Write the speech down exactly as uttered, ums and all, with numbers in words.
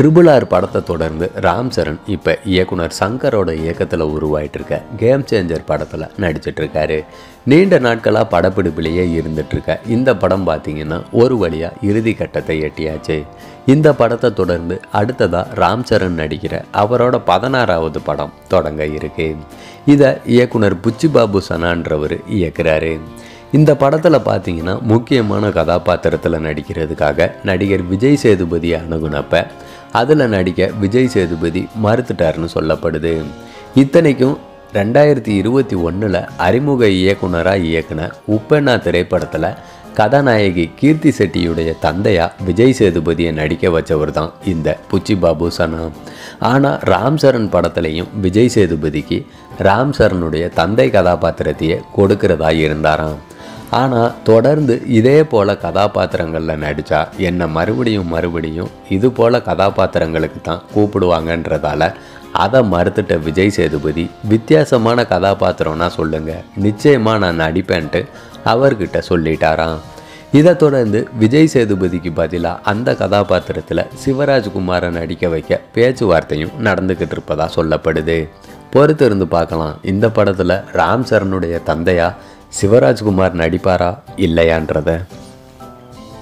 Triple R படத்தை தொடர்ந்து ராம் சரண் இப்போ இயக்குனர் சங்கரோட இயக்கத்தில் உருவாயிட்டு இருக்க கேம் சேஞ்சர் படத்தில் நடிச்சிட்ருக்காரு. நீண்ட நாட்களாக படப்பிடிப்பிலேயே இருந்துகிட்ருக்க இந்த படம் பார்த்திங்கன்னா ஒரு வழியாக இறுதி கட்டத்தை எட்டியாச்சு. இந்த படத்தை தொடர்ந்து அடுத்ததாக ராம் சரண் நடிக்கிற அவரோட பதினாறாவது படம் தொடங்க இருக்கு. இதை இயக்குனர் புச்சிபாபு சனான்றவர் இயக்குறாரு. இந்த படத்தில் பார்த்தீங்கன்னா முக்கியமான கதாபாத்திரத்தில் நடிக்கிறதுக்காக நடிகர் விஜய் சேதுபதியை அணுகுனப்ப அதில் நடிக்க விஜய் சேதுபதி மறுத்துட்டார்னு சொல்லப்படுது. இத்தனைக்கும் ரெண்டாயிரத்தி இருபத்தி ஒன்றில் அறிமுக இயக்குனராக இயக்குன உப்பெண்ணா திரைப்படத்தில் கதாநாயகி கீர்த்தி செட்டியுடைய தந்தையா விஜய் சேதுபதியை நடிக்க வச்சவர் தான் இந்த புச்சிபாபு சனா. ஆனால் ராம் சரண் படத்துலையும் விஜய் சேதுபதிக்கு ராம் சரணுடைய தந்தை கதாபாத்திரத்தையே கொடுக்கிறதா இருந்தாராம். ஆனால் தொடர்ந்து இதே போல் கதாபாத்திரங்களில் நடித்தா என்னை மறுபடியும் மறுபடியும் இது போல் கதாபாத்திரங்களுக்கு தான் கூப்பிடுவாங்கன்றதால அதை மறுத்துட்ட விஜய் சேதுபதி வித்தியாசமான கதாபாத்திரம்னா சொல்லுங்கள், நிச்சயமாக நான் நடிப்பேன்ட்டு அவர்கிட்ட சொல்லிட்டாராம். இதை தொடர்ந்து விஜய் சேதுபதிக்கு பதிலாக அந்த கதாபாத்திரத்தில் சிவராஜ்குமாரை நடிக்க வைக்க பேச்சுவார்த்தையும் நடந்துக்கிட்டு இருப்பதா சொல்லப்படுது. பொறுத்து இருந்து பார்க்கலாம் இந்த படத்தில் ராம் சரணுடைய தந்தையா சிவராஜ்குமார் நடிப்பாரா இல்லையான்றதை.